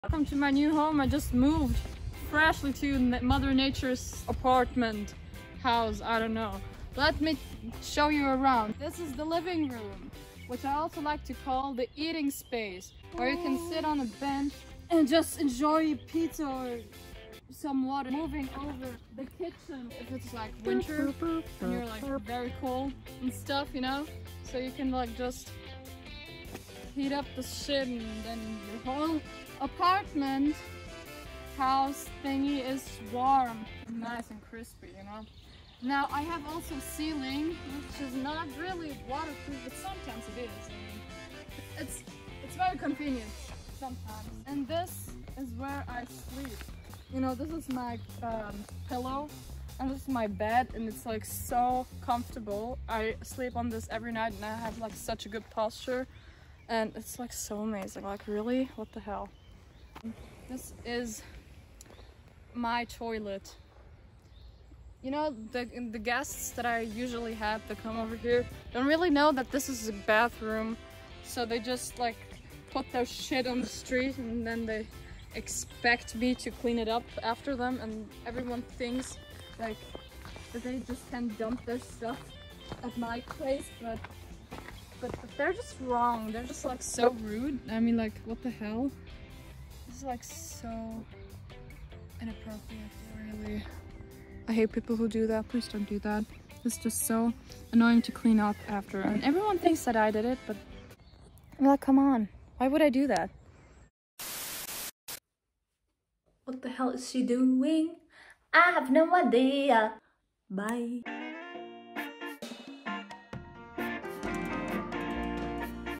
Welcome to my new home. I just moved freshly to Mother Nature's apartment house. I don't know. Let me show you around. This is the living room, which I also like to call the eating space, where you can sit on a bench and just enjoy pizza or some water. Moving over the kitchen if it's like winter and you're like very cold and stuff, you know, so you can like just heat up the shit, and then your whole apartment house thingy is warm and nice and crispy, you know. Now I have also ceiling, which is not really waterproof, but sometimes it is. I mean, it's very convenient sometimes. And this is where I sleep. You know, this is my pillow, and this is my bed, and it's like so comfortable. I sleep on this every night, and I have like such a good posture, and it's like so amazing. Like, really, what the hell? This is my toilet. You know, the guests that I usually have that come over here don't really know that this is a bathroom, so they just like put their shit on the street, and then they expect me to clean it up after them, and everyone thinks like that they just can dump their stuff at my place, but they're just wrong. They're just like so rude. I mean, like, what the hell? This is like so inappropriate, really. I hate people who do that. Please don't do that. It's just so annoying to clean up after, and everyone thinks that I did it, but I'm like, come on, why would I do that? What the hell is she doing? I have no idea. Bye.